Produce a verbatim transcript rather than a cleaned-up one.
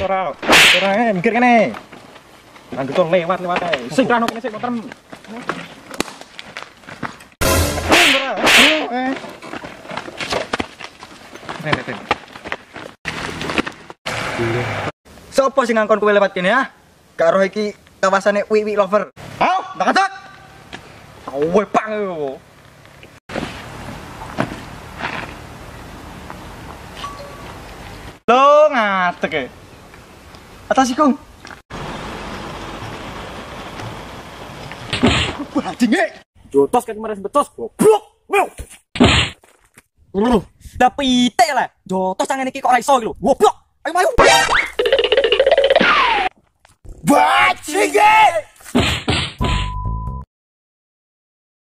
ora. Ora eh mikir kene. Anggo to lewat-lewat ae. Sing rano kene sik motorem. Ora. Eh. Nen, nen. Sopo sing ngangkon kowe lewat kene ya? Karo iki kawasane Wiwi Lover. Hau, tak katak. Kowe pang yo. Lo ngatek e. Atas ikung. Bajing e. Jotos kan kemarin betos goblok. Wow. Lah pitik lah. Jotos tangan iki kok ora iso iki lho. Goblok. Ayo ayo.